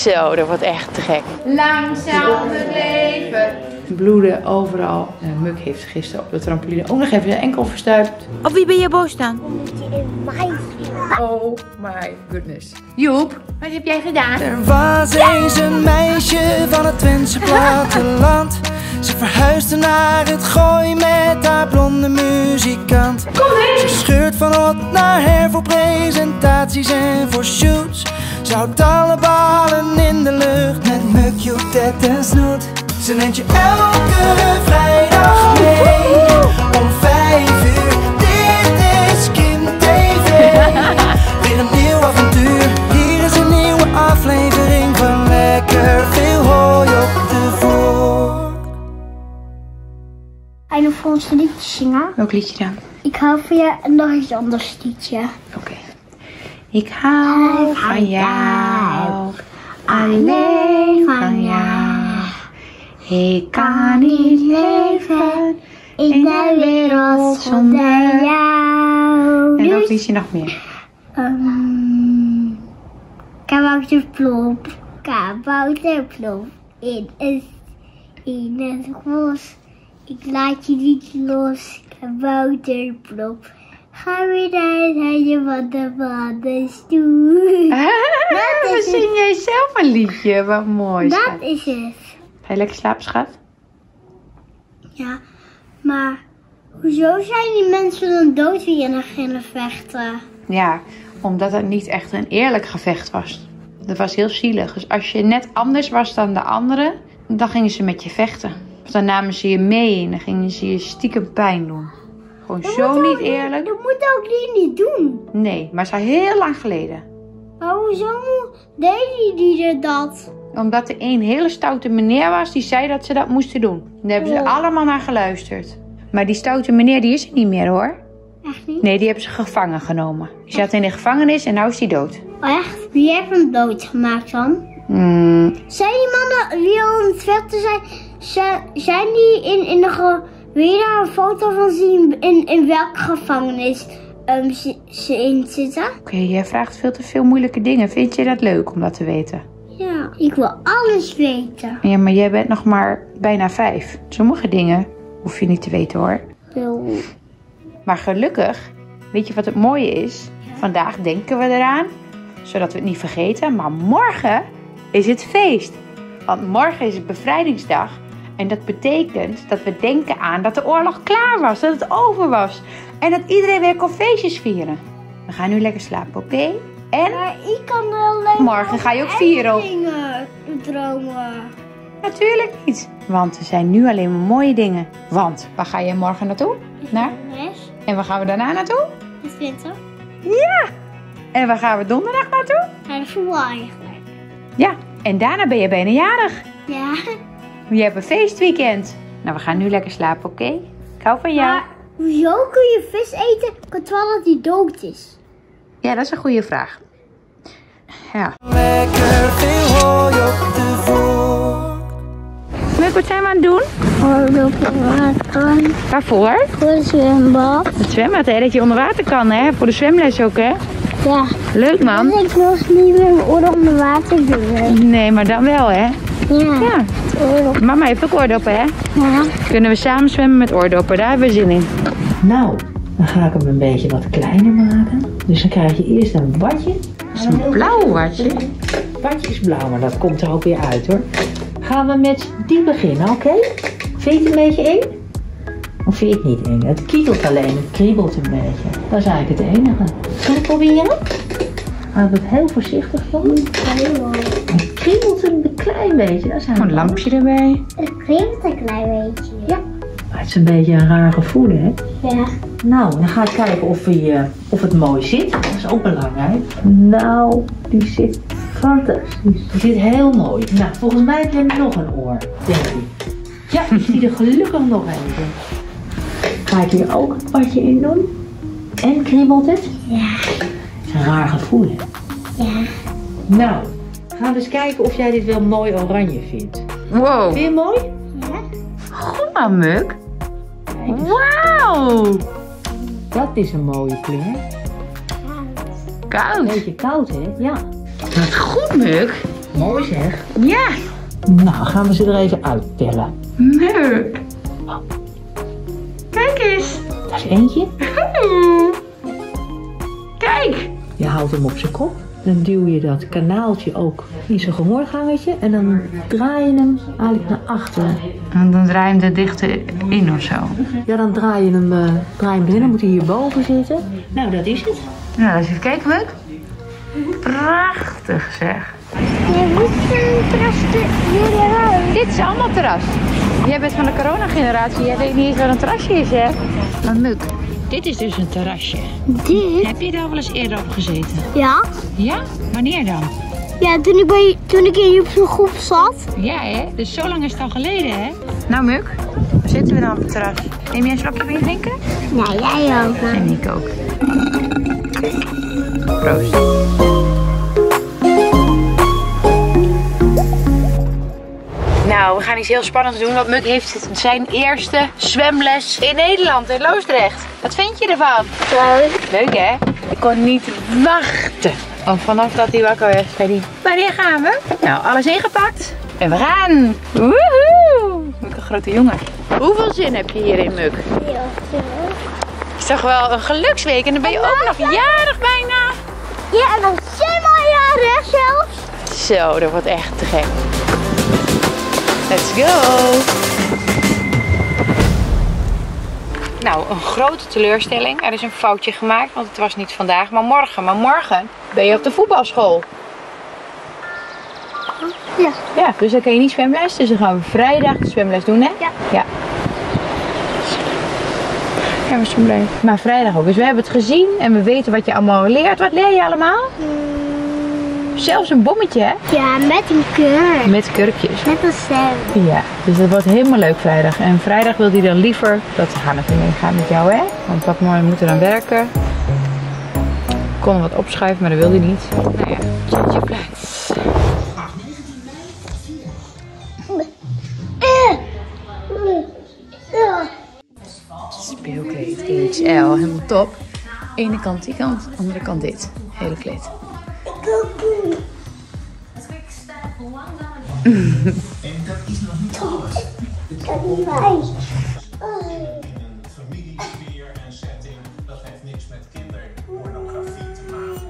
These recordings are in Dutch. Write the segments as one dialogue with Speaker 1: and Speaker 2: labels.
Speaker 1: Zo, dat wordt echt te gek. Langzaam het leven. Bloeden overal. En Muk heeft gisteren op de trampoline ook nog even zijn enkel verstuikt. Op wie ben je boos dan? Oh my goodness. Joep, wat heb jij gedaan?
Speaker 2: Er was eens een meisje van het Twentse platteland. Ze verhuisde naar het Gooi met haar blonde muzikant. Ze scheurt van hot naar her voor presentaties en voor shoots. Ze houdt alle ballen in de lucht met Muk, Joep, Ted en Snoet. Ze neemt je elke vrijdag mee om 5 uur. Dit is Kim TV. Weer een nieuw avontuur. Hier is een nieuwe aflevering van Lekker Veel Hooi op de Voort.
Speaker 3: Ga je nog voor ons een liedje zingen?
Speaker 1: Welk liedje dan?
Speaker 3: Ik hou van je en nog iets anders liedje.
Speaker 1: Oké. Ik hou van jou. Alleen van jou. Ik kan niet leven in de wereld zonder jou. En welk liedje nog meer?
Speaker 3: Kabouterplop, kabouterplop, in het bos. Ik laat je niet los, kabouterplop. Ga weer naar je wandelstoel.
Speaker 1: Dan zing jij zelf een liedje, wat mooi.
Speaker 3: Dat
Speaker 1: schat.
Speaker 3: is het.
Speaker 1: Ga je lekker slapen, schat?
Speaker 3: Ja, maar hoezo zijn die mensen dan dood wie in beginnen vechten?
Speaker 1: Ja, omdat het niet echt een eerlijk gevecht was. Dat was heel zielig. Dus als je net anders was dan de anderen, dan gingen ze met je vechten. Of dan namen ze je mee en dan gingen ze je stiekem pijn doen. Gewoon
Speaker 3: Dat
Speaker 1: zo
Speaker 3: moet
Speaker 1: niet
Speaker 3: ook
Speaker 1: eerlijk.
Speaker 3: Dat moet ook niet doen.
Speaker 1: Nee, maar het is al heel lang geleden.
Speaker 3: Maar hoezo deden die dat?
Speaker 1: Omdat er een hele stoute meneer was die zei dat ze dat moesten doen. Daar hebben ze allemaal naar geluisterd. Maar die stoute meneer die is er niet meer hoor.
Speaker 3: Echt niet?
Speaker 1: Nee, die hebben ze gevangen genomen. Die zat in de gevangenis en nu is hij dood.
Speaker 3: Oh, echt? Wie heeft hem doodgemaakt dan? Zijn die mannen die al aan het vechten zijn die in de wil je daar een foto van zien in welke gevangenis ze in zitten?
Speaker 1: Oké, jij vraagt veel te veel moeilijke dingen. Vind je dat leuk om dat te weten?
Speaker 3: Ja, ik wil alles weten.
Speaker 1: Ja, maar jij bent nog maar bijna 5. Sommige dingen hoef je niet te weten hoor. Maar gelukkig, weet je wat het mooie is? Vandaag denken we eraan, zodat we het niet vergeten. Maar morgen is het feest. Want morgen is het bevrijdingsdag. En dat betekent dat we denken aan dat de oorlog klaar was. Dat het over was. En dat iedereen weer kon feestjes vieren. We gaan nu lekker slapen, oké? En
Speaker 3: Maar ik kan alleen
Speaker 1: morgen ga je ook vieren.
Speaker 3: dingen dromen.
Speaker 1: Natuurlijk niet. Want er zijn nu alleen maar mooie dingen. Want, waar ga je morgen naartoe? Naar? En waar gaan we daarna naartoe?
Speaker 3: De winter.
Speaker 1: Ja! En waar gaan we donderdag naartoe?
Speaker 3: Naar de voetbal eigenlijk.
Speaker 1: Ja, en daarna ben je bijna jarig.
Speaker 3: Ja.
Speaker 1: Je hebt een feestweekend. Nou, we gaan nu lekker slapen, oké? Ik hou van jou.
Speaker 3: Maar hoezo kun je vis eten terwijl dat die dood is?
Speaker 1: Ja, dat is een goede vraag. Ja.
Speaker 2: Lekker Veel Hooi op de Voort.
Speaker 1: Muk, wat zijn we aan het doen?
Speaker 3: Water.
Speaker 1: Waarvoor?
Speaker 3: Voor het zwembad.
Speaker 1: Het zwembad, hè? Dat je onder water kan, hè? Voor de zwemles ook, hè?
Speaker 3: Ja.
Speaker 1: Leuk, man.
Speaker 3: Dus ik nog niet met mijn oren onder water doen.
Speaker 1: Nee, maar dan wel, hè?
Speaker 3: Ja.
Speaker 1: Ja. Mama heeft ook oordoppen, hè?
Speaker 3: Ja.
Speaker 1: Kunnen we samen zwemmen met oordoppen? Daar hebben we zin in.
Speaker 4: Nou, dan ga ik hem een beetje wat kleiner maken. Dus dan krijg je eerst een watje.
Speaker 1: Dat is een blauw watje.
Speaker 4: Watje is blauw, maar dat komt er ook weer uit hoor. Gaan we met die beginnen, oké? Vind je het een beetje eng? Of vind je het niet eng? Het kietelt alleen, het kriebelt een beetje. Dat is eigenlijk het enige. Zullen we proberen? Hou het heel voorzichtig van. Het kriebelt een klein beetje. Dat is
Speaker 1: Een lampje erbij.
Speaker 3: Het klinkt een klein beetje.
Speaker 4: Ja. Maar het is een beetje een raar gevoel, hè?
Speaker 3: Ja.
Speaker 4: Nou, dan ga ik kijken of het mooi zit. Dat is ook belangrijk. Nou, die zit fantastisch. Die zit heel mooi. Nou, volgens mij heb je nog een oor, denk ik. Ja, ik zie er gelukkig nog even. Ga ik hier ook een watje in doen? En kriebelt het?
Speaker 3: Ja.
Speaker 4: Het is een raar gevoel, hè?
Speaker 3: Ja.
Speaker 4: Nou, gaan we eens kijken of jij dit wel mooi oranje vindt.
Speaker 1: Wow.
Speaker 4: Vind je het mooi?
Speaker 3: Ja.
Speaker 1: Goed maar, Muk.
Speaker 4: Kijk eens.
Speaker 1: Wauw.
Speaker 4: Dat is een mooie kleur. Een
Speaker 1: Koud.
Speaker 4: beetje koud, hè? Ja.
Speaker 1: Wat goed, Muk.
Speaker 4: Mooi zeg.
Speaker 1: Ja.
Speaker 4: Nou, gaan we ze er even uittellen.
Speaker 1: Leuk. Kijk eens.
Speaker 4: Dat is eentje.
Speaker 1: Kijk.
Speaker 4: Je houdt hem op zijn kop. Dan duw je dat kanaaltje ook in zijn gehoorzangetje. En dan draai je hem eigenlijk naar achteren.
Speaker 1: En dan draai je hem er dichter in of zo.
Speaker 4: Ja, dan draai je hem erin. Dan moet hij hierboven zitten. Nou, dat is het.
Speaker 1: Nou, eens even kijken, Muk. Prachtig zeg. Dit is allemaal terras. Jij bent van de corona-generatie. Jij weet niet eens wat een terrasje is, hè? Maar Muk, dit is dus een terrasje.
Speaker 3: Dit?
Speaker 1: Heb je daar wel eens eerder op gezeten?
Speaker 3: Ja.
Speaker 1: Ja? Wanneer dan?
Speaker 3: Ja, toen ik in zo'n groep zat.
Speaker 1: Ja, hè? Dus zo lang is het al geleden, hè? Nou, Muk, waar zitten we dan op het terras? Neem jij een slokje bier drinken?
Speaker 3: Nee, jij ook.
Speaker 1: En ik ook. Proost. Nou, we gaan iets heel spannends doen, want Muk heeft zijn eerste zwemles in Nederland, in Loosdrecht. Wat vind je ervan?
Speaker 3: Leuk.
Speaker 1: Leuk, hè? Ik kon niet wachten. Oh, vanaf dat hij wakker werd, zei hij, wanneer gaan we? Nou, alles ingepakt. En we gaan. Woehoe! Muk, een grote jongen. Hoeveel zin heb je hierin, Muk?
Speaker 3: Ja,
Speaker 1: Het is toch wel een geluksweek en dan ben je ook nog jarig bijna.
Speaker 3: ja, en dan zijn we al jaren zelfs.
Speaker 1: Zo, dat wordt echt te gek. Let's go! Nou, een grote teleurstelling. Er is een foutje gemaakt, want het was niet vandaag, maar morgen. Maar morgen ben je op de voetbalschool.
Speaker 3: Ja.
Speaker 1: Ja, dus dan kan je niet zwemles. Dus dan gaan we vrijdag de zwemles doen, hè?
Speaker 3: Ja.
Speaker 1: Ja. Ja, we zijn blij. Maar vrijdag ook. Dus we hebben het gezien en we weten wat je allemaal leert. Wat leer je allemaal? Zelfs een bommetje, hè?
Speaker 3: Ja, met een kurk.
Speaker 1: Met kurkjes.
Speaker 3: Met een cel.
Speaker 1: Ja, dus dat wordt helemaal leuk vrijdag. En vrijdag wil hij dan liever dat Hanneke meegaat met jou, hè? Want papa en mama moeten dan werken. Ik kon hem wat opschuiven, maar dat wilde hij niet. Nou ja, change your plans. Speelkleed XL, helemaal top. Ene kant die kant, andere kant dit. Hele kleed.
Speaker 5: Familiesfeer en setting, dat heeft niks met kinderpornografie te maken.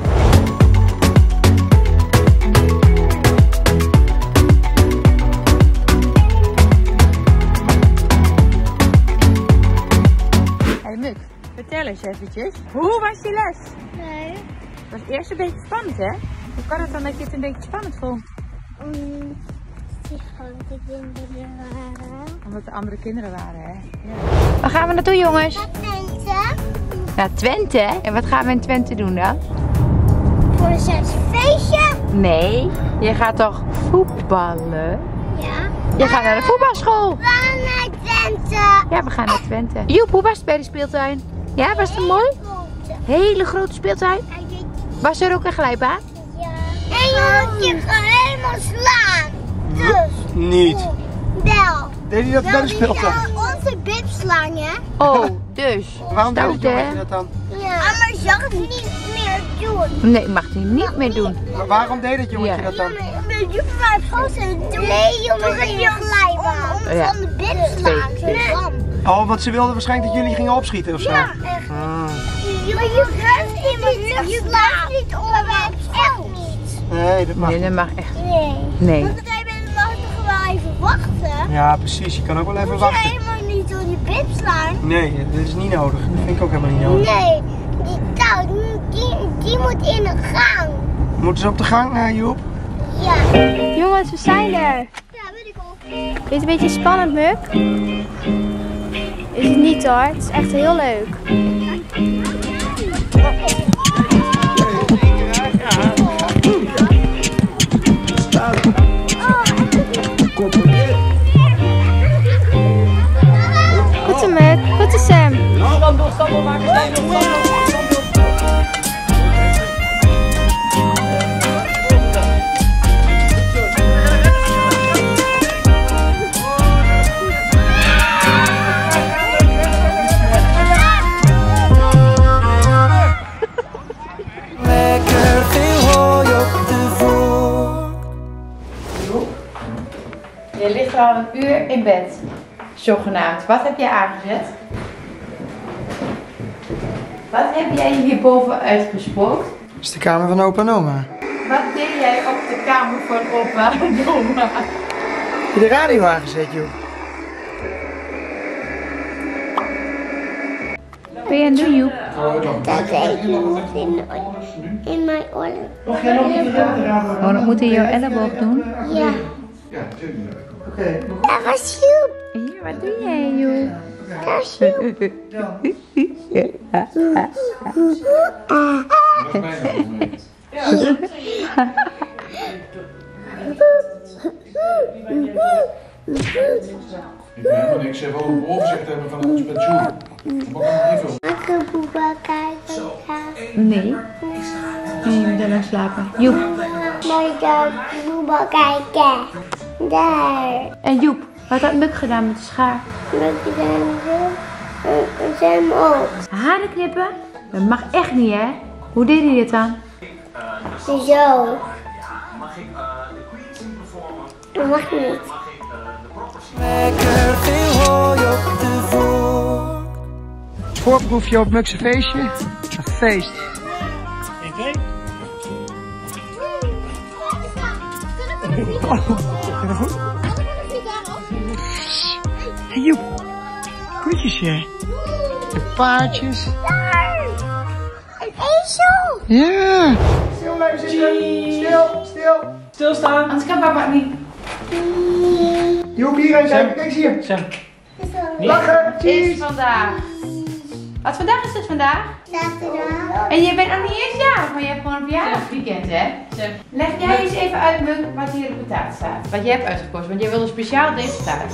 Speaker 1: Hey Muk, vertel eens eventjes. Hoe was je les?
Speaker 3: Nee.
Speaker 1: Het was eerst een beetje spannend, hè? Hoe kan het dan dat je het een beetje spannend vond?
Speaker 3: Die grote kinderen waren.
Speaker 1: Omdat er andere kinderen waren, hè? Ja. Waar gaan we naartoe, jongens?
Speaker 3: Twente.
Speaker 1: Naar Twente. En wat gaan we in Twente doen dan?
Speaker 3: Voor een feestje.
Speaker 1: Nee, je gaat toch voetballen?
Speaker 3: Ja.
Speaker 1: Je gaat naar de voetbalschool.
Speaker 3: We gaan naar Twente.
Speaker 1: Ja, we gaan naar Twente. Joep, hoe was het bij de speeltuin? Ja, was het mooi? Hele grote speeltuin. Was er ook een glijbaan?
Speaker 3: Ja. En je moet je helemaal slaan. Dus.
Speaker 2: Niet.
Speaker 3: Wel.
Speaker 2: Deed hij dat bij de speeltuin?
Speaker 3: Onze bib slaan, hè?
Speaker 1: Oh, dus.
Speaker 2: Waarom deed
Speaker 1: Stout,
Speaker 2: je
Speaker 1: hè?
Speaker 2: dat dan?
Speaker 3: Ja. Maar zag het niet meer doen.
Speaker 1: Nee, mag hij niet meer doen.
Speaker 2: Maar waarom deed het jongetje
Speaker 1: Ja.
Speaker 2: dat dan?
Speaker 3: Maar je blijft vast en doen. Nee, jongen, in je glijbaan. Om
Speaker 1: Ja.
Speaker 3: van de bib slaan. Nee.
Speaker 2: Oh, want ze wilden waarschijnlijk dat jullie gingen opschieten of zo.
Speaker 3: Ja, echt.
Speaker 2: Ah.
Speaker 3: Je blijft in mijn lucht je blijft niet onderweg. Echt niet.
Speaker 2: Nee, dat mag
Speaker 1: Nee,
Speaker 2: niet.
Speaker 1: dat mag echt.
Speaker 3: Nee.
Speaker 1: Nee.
Speaker 3: Want wij mag toch wel even wachten?
Speaker 2: Ja, precies. Je kan ook wel even
Speaker 3: Moet je
Speaker 2: wachten.
Speaker 3: helemaal niet door die bib slaan?
Speaker 2: Nee, dat is niet nodig. Dat vind ik ook helemaal niet nodig.
Speaker 3: Nee, die touw, die moet in de gang.
Speaker 2: Moeten ze op de gang, Joep?
Speaker 3: Ja.
Speaker 6: Jongens, we zijn er.
Speaker 3: Ja, weet ik al.
Speaker 6: Vind je het een beetje spannend, Muk? Is het niet hoor, het is echt heel leuk. Goed zo, Muk. Goed zo, Sam.
Speaker 2: Lekker veel hooi op de voet.
Speaker 1: Je ligt al een uur in bed. Zogenaamd. Wat heb jij aangezet? Wat heb jij hierboven uitgespookt?
Speaker 2: Dat is de kamer van opa en oma.
Speaker 1: Wat deed jij op de kamer van opa en oma?
Speaker 2: Heb je de radio aangezet, joh?
Speaker 1: Ben je aan het doen, Joep?
Speaker 3: Dat weet je moet in mijn oren.
Speaker 1: Oh, dat moet in jouw elleboog doen?
Speaker 3: Ja.
Speaker 2: Oké.
Speaker 3: Dat was Joep.
Speaker 1: Hier, wat doe jij, Joep?
Speaker 3: Dat is Joep.
Speaker 7: Ik weet helemaal niks. Ze hebben al een overzicht hebben van ons pensioen. Dat mag nog niet veel.
Speaker 3: Mag ik Boeba kijken?
Speaker 1: Nee. Nee, je moet al lang slapen. Joep.
Speaker 3: Mag ik Boeba kijken? Daar.
Speaker 1: En Joep, wat had Muk gedaan met de schaar?
Speaker 3: Mag ik hem ook?
Speaker 1: Haren knippen? Dat mag echt niet, hè? Hoe deed hij dit dan?
Speaker 3: Zo. Dat mag niet.
Speaker 2: Lekker veel hooi op de vork. Voorproefje op Mukse feestje. Een feest. Hey Joep. Koetjes hè. De paardjes.
Speaker 3: Een ezel.
Speaker 2: Ja. Stil blijven zitten. Stil.
Speaker 4: Stilstaan.
Speaker 1: Anders kan papa het niet.
Speaker 2: Joep, hierheen kijken. Kijk eens hier.
Speaker 4: Sam.
Speaker 2: Lachen.
Speaker 1: Is vandaag. Wat vandaag is het vandaag?
Speaker 3: Zaterdag.
Speaker 1: En je bent nog niet eens jarig, maar je hebt gewoon een verjaardagsweekend, hè? Leg jij eens even uit, Muk, wat hier op de taart staat. Wat jij hebt uitgekozen, want jij wilde speciaal deze taart.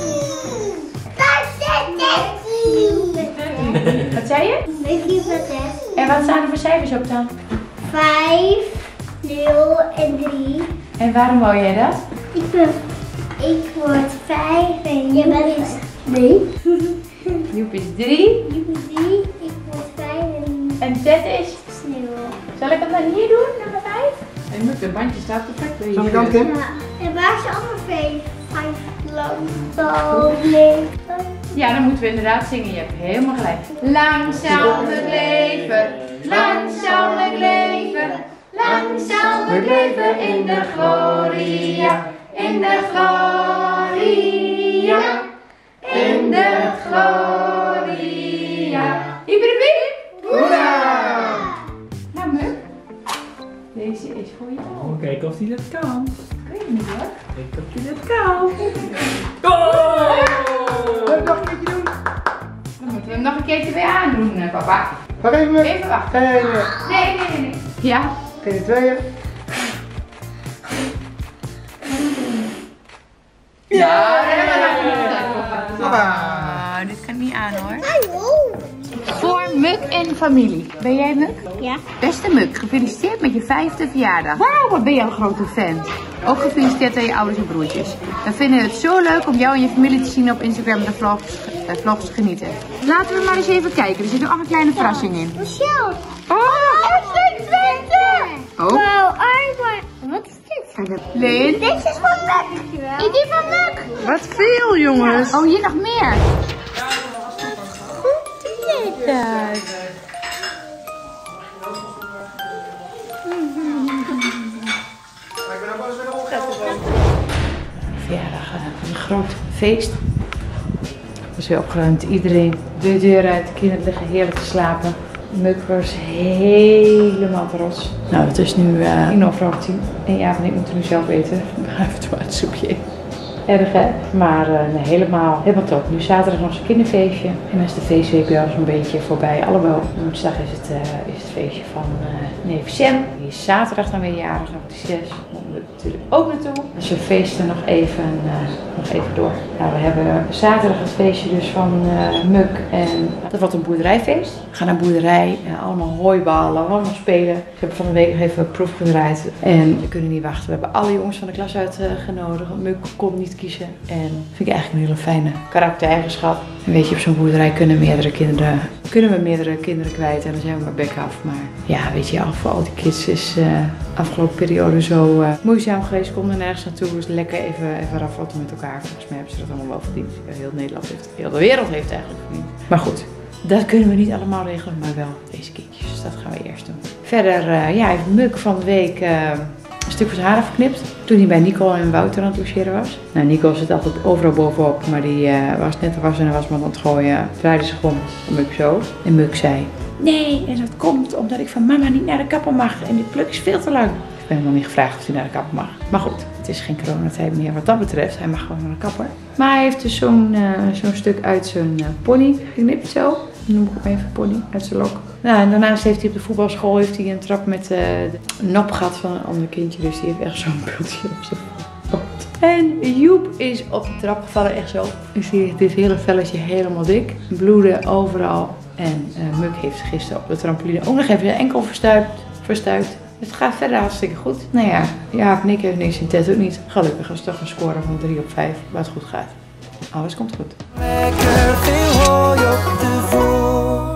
Speaker 1: Wat zei je?
Speaker 3: Weet je wat het?
Speaker 1: En wat staan er voor cijfers op dan?
Speaker 3: 5, 0 en 3.
Speaker 1: En waarom wou jij dat?
Speaker 3: Ik word 5 en je bent 3.
Speaker 1: Joep is 3
Speaker 3: Je bent 3, ik word 5
Speaker 1: en
Speaker 3: en
Speaker 1: Ted is...
Speaker 3: sneeuw.
Speaker 1: Zal ik hem dan hier doen, nummer 5? En Muk, het bandje staat perfect bij je.
Speaker 2: Zal ik ook Tim?
Speaker 3: Ja, en waar is je andere 5 lang? Nee.
Speaker 1: Ja, dan moeten we inderdaad zingen. Je hebt helemaal gelijk. Langzamelijk leven, langzamelijk leven, langzamelijk leven in de gloria, in de gloria, in de gloria. Ibrahim, hoera! Nou, Muk, deze is voor jou.
Speaker 4: Kijken of hij dat kan.
Speaker 1: Ik weet niet hoor.
Speaker 4: Kijken of hij dat kan.
Speaker 2: Nog een keertje doen.
Speaker 1: Dan moeten we hem nog een keertje weer aandoen, papa.
Speaker 2: Wacht even Muk.
Speaker 1: Even wachten.
Speaker 2: Nee.
Speaker 1: Nee. Ja.
Speaker 2: Oké, de tweeën.
Speaker 1: Ja, dit kan niet aan hoor. Voor Muk en familie. Ben jij Muk?
Speaker 3: Ja.
Speaker 1: Beste Muk, gefeliciteerd met je 5e verjaardag. Wauw, wat ben je een grote fan. Ook gefeliciteerd aan je ouders en broertjes. We vinden het zo leuk om jou en je familie te zien op Instagram de vlogs genieten. Laten we maar eens even kijken. Er zit nog een kleine verrassing in.
Speaker 3: Michel.
Speaker 1: Oh, oh.
Speaker 3: Wow, wat is dit?
Speaker 1: Leen.
Speaker 3: Dit is van Muk. Is die van Muk?
Speaker 2: Wat veel jongens.
Speaker 1: Oh, hier nog meer. Verjaardag, een groot feest. Het was weer opgeruimd. Iedereen de deur uit. De kinderen liggen heerlijk te slapen. Muk was helemaal trots. Nou, het is nu 10:10. En ja, ik moet het nu zelf eten. Ik ga even tomatensoepje. Erg hè? Maar nee, helemaal top. Nu zaterdag nog zo'n kinderfeestje. En dan is de feestweek wel zo'n beetje voorbij. Alhoewel, woensdag is het feestje van neef Sam. Die is zaterdag dan weer jarig, nog de 6. Daar moeten we natuurlijk ook naartoe. Dus we feesten nog even door. Nou, we hebben zaterdag het feestje dus van Muk. En dat wordt een boerderijfeest. We gaan naar een boerderij. Allemaal hooiballen, allemaal spelen. Ik heb van de week nog even een proef gedraaid. En we kunnen niet wachten. We hebben alle jongens van de klas uitgenodigd. Muk kon niet kiezen. En vind ik eigenlijk een hele fijne karaktereigenschap. En weet je, op zo'n boerderij kunnen we meerdere kinderen kwijt en dan zijn we maar bek af. Maar ja, weet je, voor al die kids is afgelopen periode zo moeizaam geweest. Konden nergens naartoe, dus lekker even raffotten met elkaar. Volgens mij hebben ze dat allemaal wel verdiend. Heel Nederland heeft het, heel de wereld heeft het eigenlijk verdiend. Maar goed, dat kunnen we niet allemaal regelen, maar wel deze kindjes. Dus dat gaan we eerst doen. Verder, ja, heeft Muk van de week een stuk van zijn haren verknipt. Toen hij bij Nicole en Wouter aan het logeren was. Nou, Nicole zit altijd overal bovenop, maar die was net de was en de wasmand aan het gooien. Draaide zich om Muk zo. En Muk zei, nee, en dat komt omdat ik van mama niet naar de kapper mag. En dit pluk is veel te lang. Ik ben hem nog niet gevraagd of hij naar de kapper mag. Maar goed, het is geen coronatijd meer wat dat betreft. Hij mag gewoon naar de kapper. Maar hij heeft dus zo'n stuk uit zijn pony geknipt zo. Noem ik hem even pony, uit zijn lok. Nou, en daarnaast heeft hij op de voetbalschool een trap met de nop gehad van een ander kindje. Dus die heeft echt zo'n bultje op zijn voet. En Joep is op de trap gevallen, echt zo. Ik zie dit hele velletje helemaal dik. Bloeden overal. En Muk heeft gisteren op de trampoline ook nog even zijn enkel verstuikt. Het gaat verder hartstikke goed. Nou ja, Jaap en ik heeft niks in Ted ook niet. Gelukkig is het toch een score van 3 op 5, waar het goed gaat. Alles komt goed.
Speaker 2: Lekker veel hooi op de voet.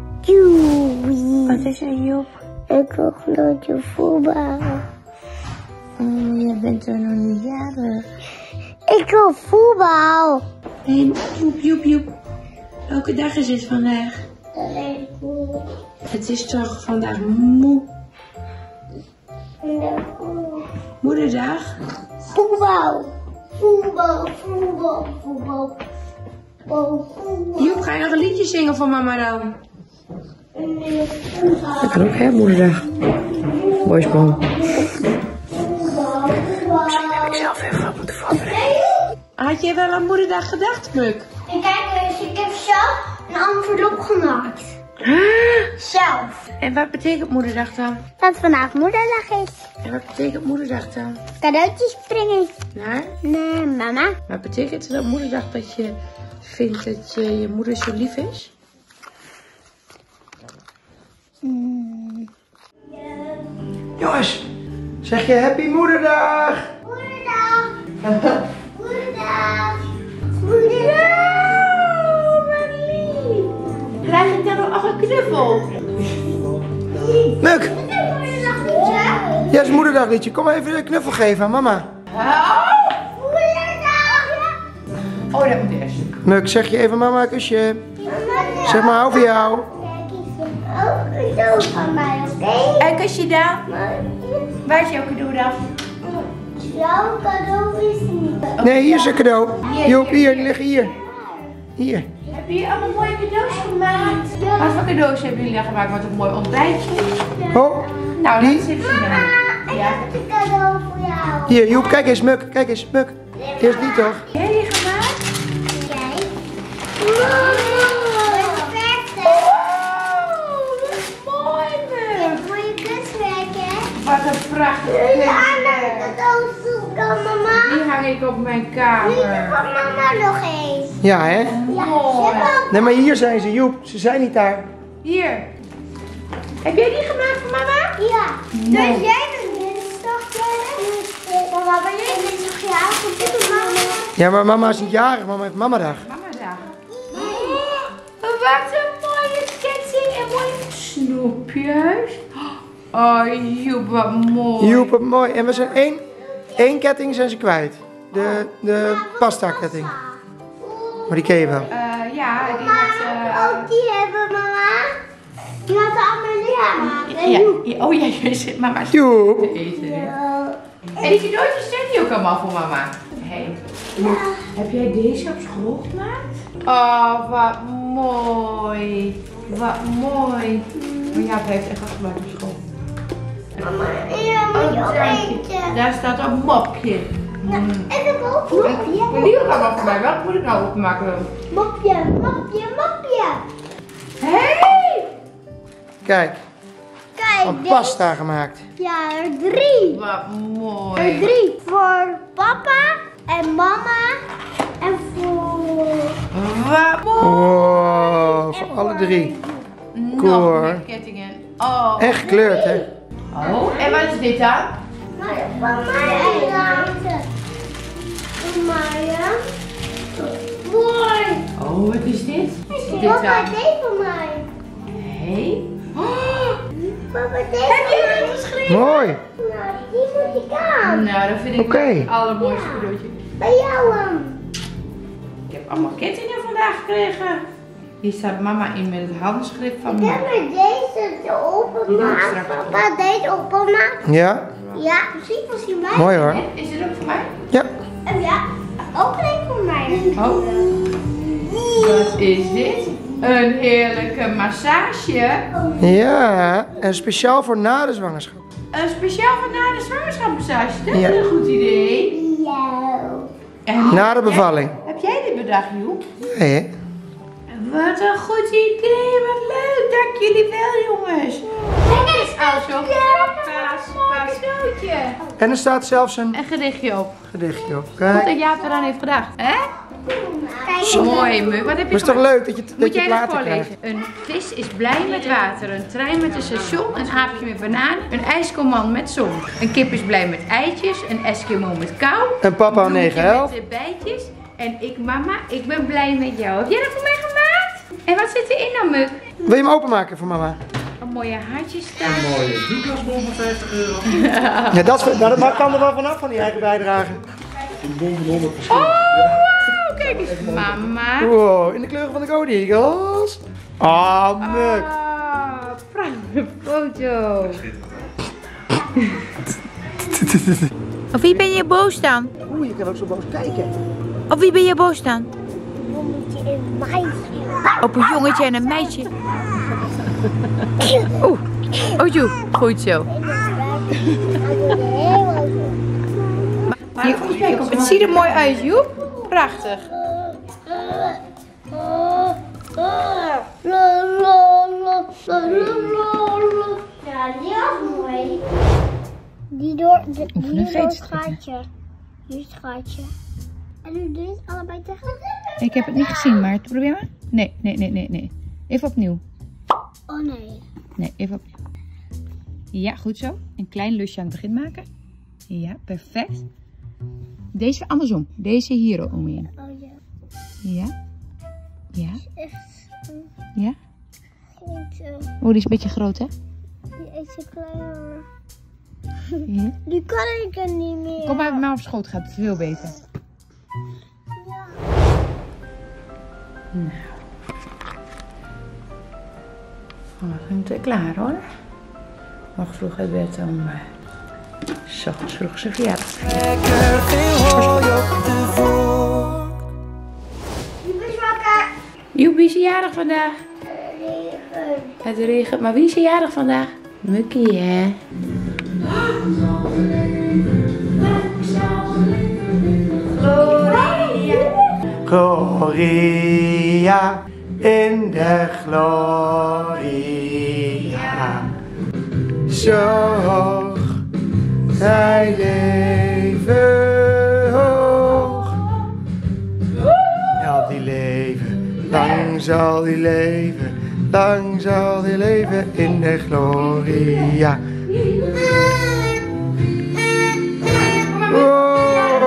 Speaker 3: Wat is er, Joep? Ik wil grootje voetballen.
Speaker 8: Oh, jij bent er nog niet jarig.
Speaker 3: Ik wil voetbal.
Speaker 8: En Joep. Welke dag is het vandaag? Het is toch vandaag Moederdag?
Speaker 3: Voetbal.
Speaker 8: Joep, ga je nog een liedje zingen voor mama dan?
Speaker 1: Dat kan ook, hè, moederdag. Boysboom. Misschien heb ik zelf even wat moeten voorbereiden.
Speaker 8: Had je wel aan moederdag gedacht, Muk?
Speaker 3: En kijk eens, ik heb zelf een envelop gemaakt. Zelf.
Speaker 8: En wat betekent moederdag dan?
Speaker 3: Dat vandaag moederdag is.
Speaker 8: En wat betekent moederdag dan?
Speaker 3: Cadeautjes springen.
Speaker 8: Naar?
Speaker 3: Nee, mama.
Speaker 8: Maar betekent het op moederdag dat je vindt dat je moeder zo lief is?
Speaker 2: Jongens, zeg je happy moederdag.
Speaker 3: Moederdag. Moederdag. Moederdag. Wat lief.
Speaker 8: Krijg ik dan nog een knuffel?
Speaker 2: Muk, ja, is moederdagliedje. Kom even een knuffel geven aan mama.
Speaker 3: Moederdag.
Speaker 1: Oh, dat moet eerst.
Speaker 2: Muk, zeg je even mama een kusje. Zeg maar, hou van jou.
Speaker 3: Ook een cadeau van mij, oké?
Speaker 1: En kusje dan? Waar is jouw cadeau dan?
Speaker 3: Jouw cadeau is niet.
Speaker 2: Nee, hier is een cadeau. Joep, hier, die liggen hier. Hier.
Speaker 1: Hebben jullie allemaal mooie cadeaus gemaakt? Wat voor cadeaus hebben jullie dan gemaakt? Wat een mooi ontbijtje.
Speaker 2: Oh,
Speaker 1: Nou,
Speaker 2: die.
Speaker 1: dat zit ze dan.
Speaker 3: Ik heb een cadeau voor jou.
Speaker 2: Hier, Joep, kijk eens, Muk. Kijk eens, Muk. Eerst die toch?
Speaker 1: Heb jij die gemaakt?
Speaker 3: Jij?
Speaker 1: Mooi, Muk.
Speaker 3: Mooie kunstwerk, hè?
Speaker 1: Wat een prachtig
Speaker 3: Andere
Speaker 1: kunstwerk.
Speaker 3: cadeaus zoeken, mama.
Speaker 1: Die hang ik op mijn
Speaker 3: Hier
Speaker 1: kamer.
Speaker 3: van mama nog eens.
Speaker 2: Ja, hè?
Speaker 3: Ja,
Speaker 1: Mooi.
Speaker 2: Nee, maar hier zijn ze, Joep. Ze zijn niet daar.
Speaker 1: Hier. Heb jij die gemaakt voor mama?
Speaker 3: Ja. Dus jij bent dinsdag, mama, ben jij dinsdag jarig? Of mama?
Speaker 2: Ja, maar mama is niet jarig. Mama heeft mamadag.
Speaker 1: Mamadag. Wat een mooie ketting en mooie snoepjes. Oh, Joep, wat mooi.
Speaker 2: Joep, wat mooi. En we zijn één ketting zijn ze kwijt. De pasta ketting. Maar die ken je wel.
Speaker 1: Ja, die had...
Speaker 3: Ook die hebben, mama. Die had allemaal
Speaker 1: Ja, oh ja, je zit mama
Speaker 2: Joep.
Speaker 1: te eten. En die cadeautjes zijn die ook allemaal voor mama. Hey. Heb jij deze op school gemaakt? Oh, wat mooi. Wat mooi. Maar ja, hij heeft echt wat gemaakt op school.
Speaker 3: Mama, ja, moet je opeten.
Speaker 1: Daar staat een mopje.
Speaker 3: Ik heb ook een mopje.
Speaker 1: Die ook allemaal voor mij. Welke moet ik nou opmaken?
Speaker 3: Mopje.
Speaker 1: Hey!
Speaker 2: Kijk,
Speaker 3: Kijk,
Speaker 2: van pasta gemaakt.
Speaker 3: Ja, er 3.
Speaker 1: Wat mooi.
Speaker 3: Er 3. Voor papa en mama en voor...
Speaker 1: Wat mooi.
Speaker 2: Oh, voor alle 3. Cool
Speaker 1: Nog
Speaker 2: hoor.
Speaker 1: meer kettingen. Oh.
Speaker 2: En gekleurd, hè?
Speaker 1: Oh, en wat is dit dan?
Speaker 3: Van mij laten. Voor mij, ja. Mooi.
Speaker 1: Oh, wat is dit dan?
Speaker 3: Papa, deze van mij.
Speaker 1: Nee.
Speaker 3: Papa, deze
Speaker 1: Heb jij dat geschreven?
Speaker 7: Mooi.
Speaker 3: Nou, die moet ik aan.
Speaker 1: Nou, dat vind ik wel het allermooiste cadeautje.
Speaker 3: Bij jou hem.
Speaker 1: Ik heb allemaal kettingen vandaag gekregen. Hier staat mama in met het handschrift van
Speaker 3: Ik
Speaker 1: me.
Speaker 3: heb met deze opgemaakt. Papa, deze opgemaakt.
Speaker 7: Ja?
Speaker 3: Ja, misschien mij.
Speaker 7: Mooi hoor.
Speaker 1: Is dit ook voor mij?
Speaker 7: Ja.
Speaker 3: Ja, ook een voor mij.
Speaker 1: Oh. Wat is dit? Een heerlijke massage.
Speaker 7: Ja, en speciaal voor na de zwangerschap.
Speaker 1: Een speciaal voor na de zwangerschapsmassage. Dat is
Speaker 7: Ja.
Speaker 1: een goed idee.
Speaker 3: Ja.
Speaker 1: En
Speaker 7: Na de bevalling.
Speaker 1: heb jij dit bedacht, Joep?
Speaker 7: Nee, hè?
Speaker 1: Wat een goed idee, wat leuk. Dank jullie wel, jongens. Dit is al zo'n cadeautje.
Speaker 7: En er staat zelfs een
Speaker 1: Een gedichtje op.
Speaker 7: gedichtje op.
Speaker 1: Goed
Speaker 7: Kijk.
Speaker 1: dat Jaap eraan heeft gedacht. Hè? Mooi, Muk. Wat heb je
Speaker 7: Maar is toch
Speaker 1: gemaakt?
Speaker 7: leuk dat je
Speaker 1: Moet
Speaker 7: het
Speaker 1: jij dat
Speaker 7: later krijgt?
Speaker 1: voorlezen? Een vis is blij met water, een trein met een station, een aapje met bananen, een ijskomman met zon. Een kip is blij met eitjes, een Eskimo met kou.
Speaker 7: En papa
Speaker 1: een
Speaker 7: 911.
Speaker 1: met de bijtjes. En ik, mama, ik ben blij met jou. Heb jij dat voor mij gemaakt? En wat zit erin dan, Muk?
Speaker 7: Wil je hem openmaken voor mama?
Speaker 1: Een mooie hartjes staan.
Speaker 5: Mooie doeklasbon van 50 euro.
Speaker 7: Ja, dat kan er wel vanaf van die eigen bijdrage.
Speaker 5: Een bon van 100
Speaker 1: Oh, wow, kijk eens. Mama.
Speaker 7: Wow, in de kleuren van de Go Eagles. Ah, Muk.
Speaker 1: Ah, prachtige foto. Op wie ben je boos dan?
Speaker 7: Oeh, je kan ook zo boos kijken.
Speaker 1: Op wie ben je boos dan?
Speaker 3: Jongetje en meisje.
Speaker 1: Op een jongetje en een meisje. Oeh, oh joe, goed zo. Het ziet er mooi uit, Joep. Prachtig.
Speaker 3: Ja, die was mooi. Die door het gaatje. Nu het gaatje. En nu dit allebei tegelijk.
Speaker 1: Ik heb het niet gezien, maar probeer maar. Nee. Even opnieuw.
Speaker 3: Oh nee.
Speaker 1: Nee, even opnieuw. Ja, goed zo. Een klein lusje aan het begin maken. Ja, perfect. Deze andersom. Deze hier omheen.
Speaker 3: Oh ja.
Speaker 1: Ja. Ja.
Speaker 3: Echt
Speaker 1: Ja.
Speaker 3: goed.
Speaker 1: Oh, die is een beetje groot, hè?
Speaker 3: Die is zo klein.
Speaker 1: Ja.
Speaker 3: Nu kan ik er niet meer.
Speaker 1: Kom maar bij mij op schoot, gaat het veel beter.
Speaker 3: Ja.
Speaker 1: Nou. Oh, we zijn klaar hoor. Nog vroeg uit bed om... Zo, vroeg zijn verjaardag.
Speaker 2: Lekker veel hooi op de voet.
Speaker 3: Je bent wakker.
Speaker 1: Joep, wie is jarig vandaag? Het regent. Maar wie is jarig vandaag? Mukkie, hè?
Speaker 7: Gloria in de gloria. Zo hoog zij leven hoog. Zal die leven, lang zal die leven, lang zal die leven in de gloria. Oh.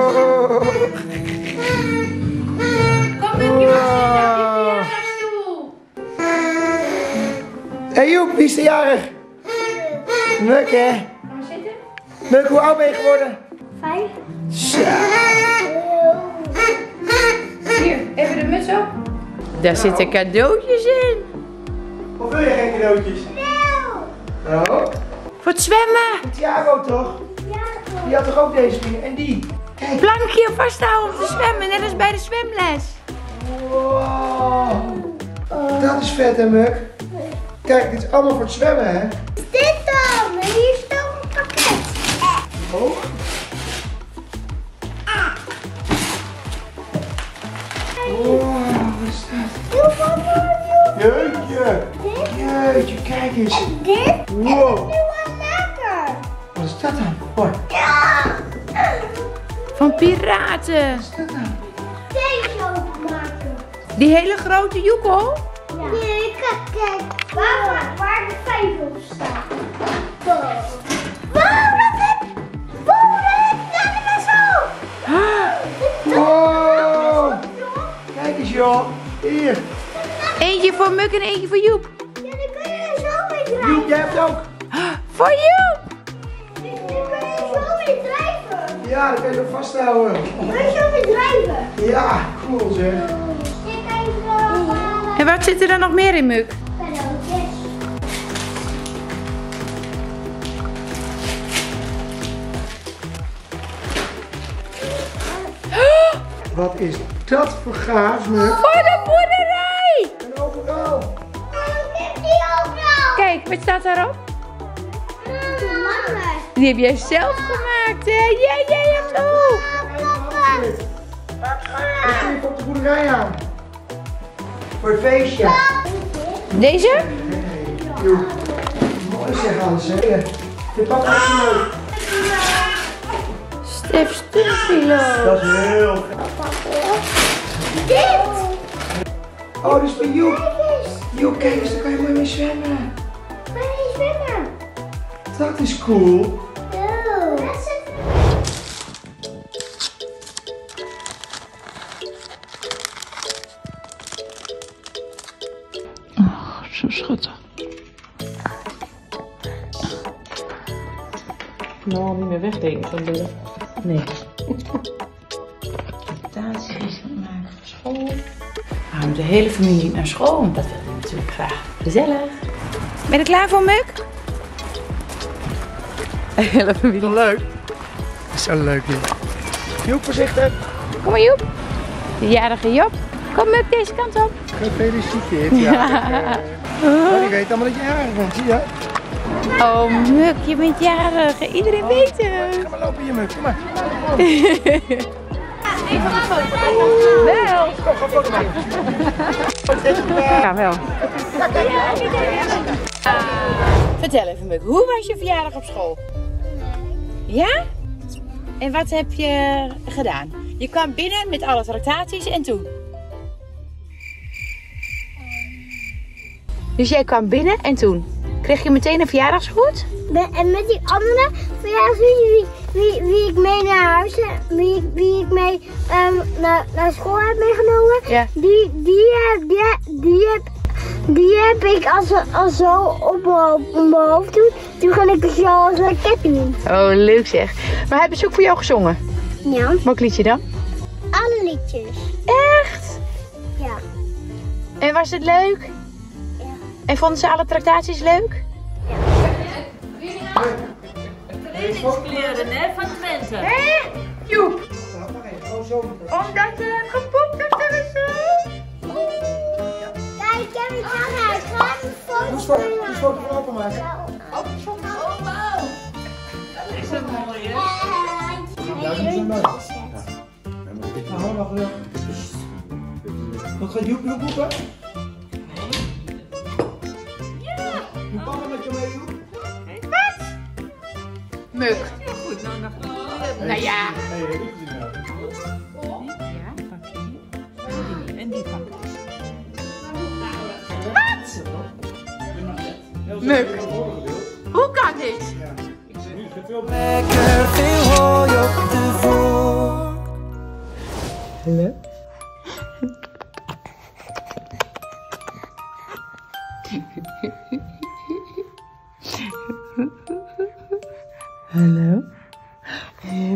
Speaker 1: Kom, Mukkie, maar zitten op je verjaardagstoel.
Speaker 7: Hey Joep, wie is de jarig? Muk, hè?
Speaker 1: Kom maar zitten.
Speaker 7: Muk, hoe oud ben je geworden?
Speaker 3: 5.
Speaker 7: Zo.
Speaker 1: Hier, even de muts op. Daar zitten cadeautjes in.
Speaker 7: Of wil je geen cadeautjes? Oh,
Speaker 1: Voor het zwemmen.
Speaker 7: Thiago toch? Die had toch ook deze dingen? En die? Kijk.
Speaker 1: Plankje vasthouden om te zwemmen, net als bij de zwemles.
Speaker 7: Wow. Dat is vet, hè, Muk? Kijk, dit is allemaal voor het zwemmen, hè?
Speaker 3: Dit dan? En hier is nog een pakket.
Speaker 7: Oh. Wow, wat is dat? Jeetje. Jeetje, kijk eens.
Speaker 3: Dit
Speaker 7: Wow.
Speaker 3: is wel lekker.
Speaker 7: Wat is dat dan? Hoor.
Speaker 1: Van piraten.
Speaker 7: Wat is dat dan?
Speaker 3: Deze openmaken.
Speaker 1: Die hele grote joekel.
Speaker 3: Ja. Nee, kijk. Waar de 5 op staat. Wow, dat heb dat zo.
Speaker 7: Wow. Kijk eens, joh. Hier.
Speaker 1: Eén Eentje voor Muk en eentje voor Joep.
Speaker 3: Ja, dan kun je er zo mee drijven.
Speaker 7: Joep, jij hebt ook.
Speaker 1: Voor Joep!
Speaker 3: Nu kun je er zo mee drijven.
Speaker 7: Ja, dat kan je nog vasthouden.
Speaker 3: Kun je zo mee drijven?
Speaker 7: Ja, cool zeg.
Speaker 3: Kijk even.
Speaker 1: En wat zit er dan nog meer in, Muk?
Speaker 3: Cadeautjes.
Speaker 7: Wat is dat voor gaaf, Muk?
Speaker 1: Voor de boerderij!
Speaker 7: En overal.
Speaker 3: Kijk die overal.
Speaker 1: Kijk, wat staat daarop?
Speaker 3: Mama.
Speaker 1: Die heb jij zelf gemaakt, hè? Ja, jij hebt ook.
Speaker 7: Ik ga even op de boerderij aan. Voor het feestje.
Speaker 1: Deze?
Speaker 7: Joep. Mooi zeg alles, hè. Dit papa is zo leuk.
Speaker 1: Stef Stumpilo.
Speaker 7: Dat is heel gaaf. Oh, dit is voor Joep. Joep, kijk eens, daar kan je mooi mee zwemmen.
Speaker 3: Kan je zwemmen?
Speaker 7: Dat is cool.
Speaker 1: Oh, zo schattig.
Speaker 8: Nou, niet meer wegdenken van de...
Speaker 1: Nee. Presentaties maken voor school. We gaan de hele familie naar school. Dat wil ik natuurlijk graag. Gezellig. Ben je er klaar voor, Muk? De hele familie.
Speaker 7: Leuk. Zo leuk, Joep. Joep, voorzichtig.
Speaker 1: Kom maar, Joep. De jarige Job. Kom, Muk, deze kant op.
Speaker 7: Gefeliciteerd. Ja. Die weet allemaal dat je jarig bent, zie je?
Speaker 1: Oh, Muk, je bent jarig. Iedereen weet het.
Speaker 7: Ga maar lopen hier, Muk. Kom maar.
Speaker 1: Wel.
Speaker 7: Kom, ga foto maken.
Speaker 1: Ja, wel. Vertel even, Muk. Hoe was je verjaardag op school? Ja? En wat heb je gedaan? Je kwam binnen met alle tractaties en toen? Dus jij kwam binnen en toen? Kreeg je meteen een verjaardagsgroet?
Speaker 3: En met die andere verjaardagsliedjes wie ik mee naar huis wie ik mee naar school heb meegenomen,
Speaker 1: Ja.
Speaker 3: die heb ik als zo op mijn hoofd doen. Toen ga ik zo als een raket doen.
Speaker 1: Oh, leuk zeg. Maar hebben ze ook voor jou gezongen?
Speaker 3: Ja.
Speaker 1: Welk liedje dan?
Speaker 3: Alle liedjes.
Speaker 1: Echt?
Speaker 3: Ja.
Speaker 1: En was het leuk?
Speaker 3: Ja.
Speaker 1: En vonden ze alle tractaties leuk?
Speaker 4: Trainingskleren, hè, van Twente.
Speaker 1: Hé, Joep.
Speaker 7: Oh, zo.
Speaker 1: Omdat je hebt gepoept op de wc.
Speaker 3: Kijk, ik heb het aan. Ik ga een foto
Speaker 7: Moest foto van open maken.
Speaker 4: Oh, wauw. Dat is een mooie.
Speaker 7: Ja, die zijn mooi. Nou, wacht even. Wat gaat Joep roepen? Ja. Hoe papa met je mee, Joep?
Speaker 1: Muk.
Speaker 4: Goed, nou nog.
Speaker 1: Nou ja.
Speaker 7: Nee, dat is niet meer.
Speaker 4: Ja, pak je. En die pak ik.
Speaker 1: Muk. Hoe kan dit?
Speaker 2: Lekker veel hooi op de vork.
Speaker 7: Hallo?
Speaker 1: Hallo? Hi.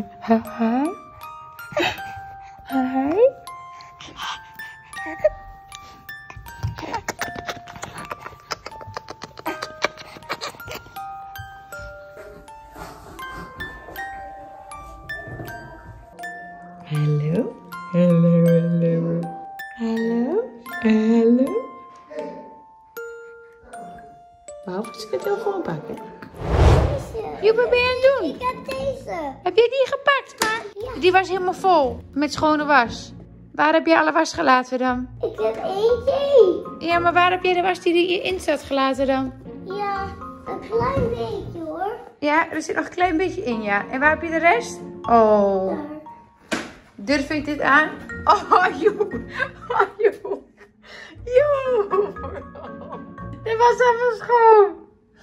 Speaker 1: Hi. Hallo? Hallo, hallo. Hallo? Hallo? Behalve als ik de telefoon pakken. Joep, wat ben je aan het doen?
Speaker 3: Ik heb deze.
Speaker 1: Heb je die gepakt? Maar
Speaker 3: Ja.
Speaker 1: die was helemaal vol met schone was. Waar heb je alle was gelaten dan?
Speaker 3: Ik heb eentje.
Speaker 1: Ja, maar waar heb je de was die erin zat gelaten dan?
Speaker 3: Ja, een klein beetje hoor.
Speaker 1: Ja, er zit nog een klein beetje in, ja. En waar heb je de rest? Oh.
Speaker 3: Daar.
Speaker 1: Durf ik dit aan? Oh, Joep. Oh, Joep. Joep. Dit was even schoon.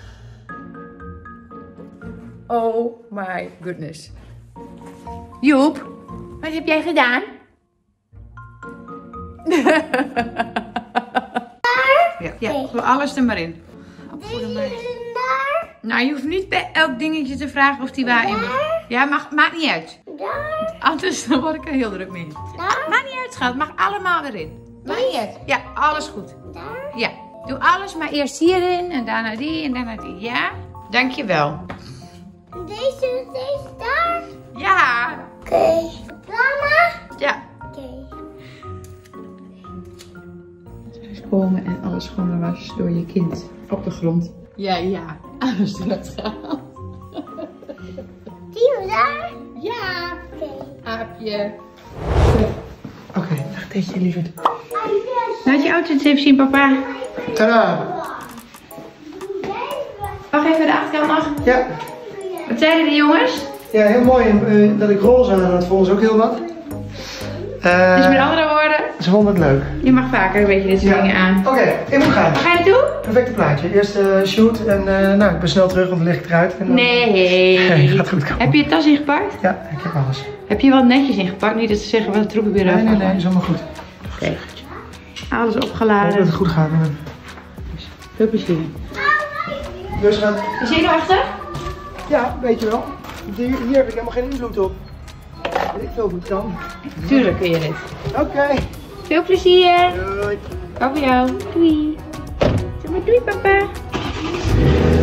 Speaker 1: Oh my goodness. Joep, wat heb jij gedaan? Ja. Doe alles er maar in. Nou, je hoeft niet bij elk dingetje te vragen of die waarin moet. Ja, maakt niet uit. Anders dan word ik er heel druk mee. Maakt niet uit, schat. Mag allemaal erin. Maakt niet uit. Ja, alles goed. Ja, doe alles maar eerst hierin en daarna die en daarna die. Ja? Dankjewel.
Speaker 3: Deze daar?
Speaker 1: Ja.
Speaker 3: Oké. Mama?
Speaker 1: Ja.
Speaker 3: Oké.
Speaker 1: Komen en alles schoon was door je kind op de grond. Ja, alles eruit gehaald.
Speaker 3: Die was daar?
Speaker 1: Ja. Aapje.
Speaker 7: Oké, dag Teetje, lieverd.
Speaker 1: Laat je auto eens even zien, papa.
Speaker 7: Tadaa!
Speaker 1: Wacht even de achterkant nog.
Speaker 7: Ja.
Speaker 1: Wat zeiden de jongens?
Speaker 7: Ja, heel mooi dat ik roze aan had. Vonden ze ook heel wat.
Speaker 1: Dus met andere woorden,
Speaker 7: ze vonden het leuk.
Speaker 1: je mag vaker een beetje dit soort dingen aan.
Speaker 7: Oké, ik moet gaan.
Speaker 1: Waar ga je naartoe?
Speaker 7: Perfecte plaatje. Eerst shoot en nou, ik ben snel terug, want dan lig ik eruit. En dan...
Speaker 1: Nee.
Speaker 7: Gaat goed komen.
Speaker 1: Heb je je tas ingepakt?
Speaker 7: Ja, ik heb alles.
Speaker 1: Heb je wel netjes ingepakt? Niet dat ze zeggen, wat troep ik weer uit.
Speaker 7: Nee, is allemaal goed.
Speaker 1: Oké. Alles
Speaker 7: Ik hoop
Speaker 1: opgeladen.
Speaker 7: dat het goed gaat met hem.
Speaker 1: Veel plezier.
Speaker 7: Dus gaan.
Speaker 1: Is je nog achter?
Speaker 7: Ja, weet je wel. Hier heb ik helemaal geen invloed op. Weet ik veel hoe het kan.
Speaker 1: Tuurlijk kun je dit.
Speaker 7: Oké.
Speaker 1: Veel plezier.
Speaker 7: Doei.
Speaker 1: Ook voor jou. Doei. Zeg maar doei, papa.